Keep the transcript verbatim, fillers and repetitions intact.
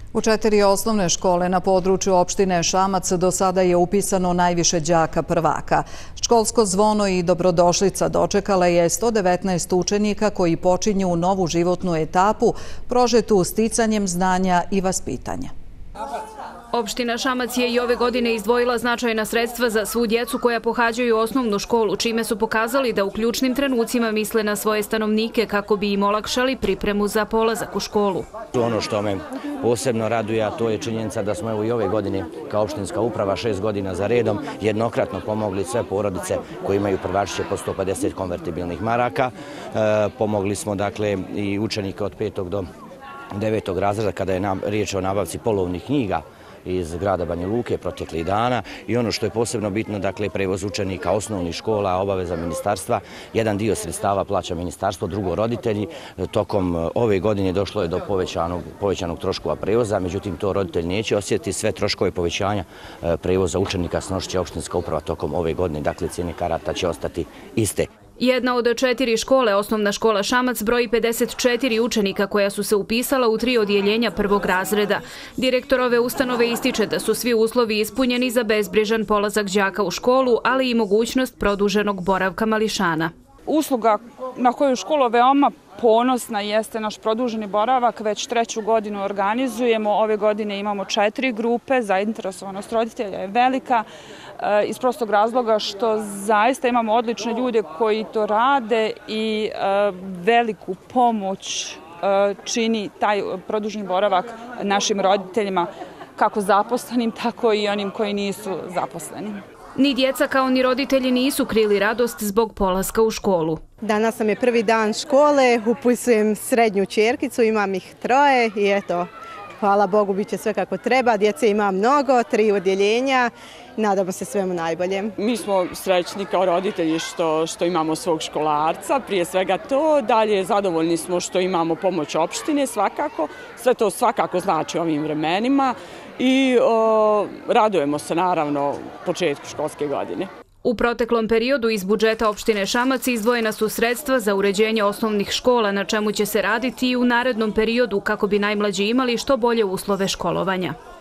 U četiri osnovne škole na području opštine Šamac do sada je upisano najviše đaka prvaka. Školsko zvono i dobrodošlica dočekala je sto devetnaest učenika koji počinju novu životnu etapu prožetu sticanjem znanja i vaspitanja. Opština Šamac je i ove godine izdvojila značajna sredstva za svu djecu koja pohađaju osnovnu školu, čime su pokazali da u ključnim trenucima misle na svoje stanovnike kako bi im olakšali pripremu za polazak u školu. Ono što me posebno raduje, a to je činjenica da smo evo i ove godine kao opštinska uprava šest godina za redom jednokratno pomogli sve porodice koji imaju prvačiće po sto pedeset konvertibilnih maraka. E, pomogli smo dakle i učenike od petog do devetog razreda kada je nam riječ o nabavci polovnih knjiga iz grada Banja Luke proteklih dana i ono što je posebno bitno, dakle, prevoz učenika osnovnih škola, obaveza ministarstva, jedan dio sredstava plaća ministarstvo, drugo roditelji. Tokom ove godine došlo je do povećanog, povećanog troškova prevoza, međutim to roditelji neće osjetiti, sve troškove povećanja prevoza učenika snosit će opštinska uprava tokom ove godine, dakle cijene karata će ostati iste. Jedna od četiri škole, osnovna škola Šamac, broji pedeset četiri učenika koja su se upisala u tri odjeljenja prvog razreda. Direktor ove ustanove ističe da su svi uslovi ispunjeni za bezbrižan polazak đaka u školu, ali i mogućnost produženog boravka mališana. Usluga na koju škola veoma ponosna jeste naš produženi boravak, već treću godinu organizujemo. Ove godine imamo četiri grupe, zainteresovanost roditelja je velika iz prostog razloga što zaista imamo odlične ljude koji to rade i veliku pomoć čini taj produženi boravak našim roditeljima, kako zaposlenim, tako i onim koji nisu zaposleni. Ni djeca kao ni roditelji nisu krili radost zbog polaska u školu. Danas nam je prvi dan škole, upisujem srednju ćerkicu, imam ih troje i eto, hvala Bogu, bit će sve kako treba. Djece ima mnogo, tri odjeljenja, nadamo se svemu najboljem. Mi smo srećni kao roditelji što, što imamo svog školarca, prije svega to. Dalje zadovoljni smo što imamo pomoć opštine svakako, sve to svakako znači ovim vremenima i o, radujemo se naravno početku školske godine. U proteklom periodu iz budžeta opštine Šamac izdvojena su sredstva za uređenje osnovnih škola, na čemu će se raditi i u narednom periodu kako bi najmlađi imali što bolje uslove školovanja.